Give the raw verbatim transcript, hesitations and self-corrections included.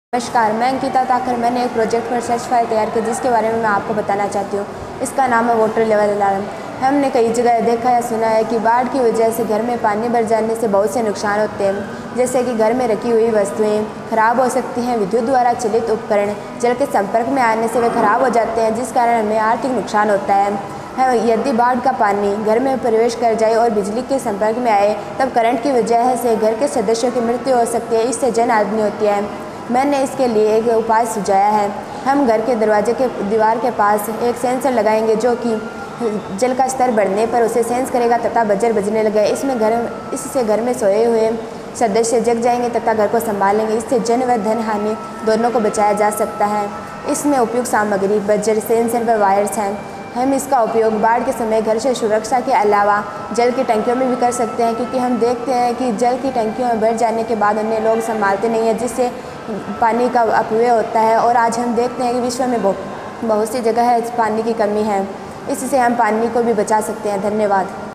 नमस्कार, मैं अंकिता ताकर। मैंने एक प्रोजेक्ट पर सर्च फाइल तैयार की जिसके बारे में मैं आपको बताना चाहती हूँ। इसका नाम है वाटर लेवल अलार्म। हमने कई जगह देखा या सुना है कि बाढ़ की वजह से घर में पानी भर जाने से बहुत से नुकसान होते हैं, जैसे कि घर में रखी हुई वस्तुएं खराब हो सकती हैं, विद्युत द्वारा चलित उपकरण जल के संपर्क में आने से वे खराब हो जाते हैं, जिस कारण हमें आर्थिक नुकसान होता है। यदि बाढ़ का पानी घर में प्रवेश कर जाए और बिजली के संपर्क में आए तब करंट की वजह से घर के सदस्यों की मृत्यु हो सकती है, इससे जन हानि होती है। मैंने इसके लिए एक उपाय सुझाया है। हम घर के दरवाजे के दीवार के पास एक सेंसर लगाएंगे जो कि जल का स्तर बढ़ने पर उसे सेंस करेगा तथा बजर बजने लगे। इसमें घर इससे घर में सोए हुए सदस्य जग जाएंगे तथा घर को संभालेंगे। इससे जन व धन हानि दोनों को बचाया जा सकता है। इसमें उपयुक्त सामग्री बजर, सेंसर व वायर्स हैं। हम इसका उपयोग बाढ़ के समय घर से सुरक्षा के अलावा जल की टंकियों में भी कर सकते हैं, क्योंकि हम देखते हैं कि जल की टंकियों में भर जाने के बाद उन्हें लोग संभालते नहीं हैं, जिससे पानी का अपव्यय होता है। और आज हम देखते हैं कि विश्व में बहुत बहुत सी जगह है पानी की कमी है। इससे हम पानी को भी बचा सकते हैं। धन्यवाद।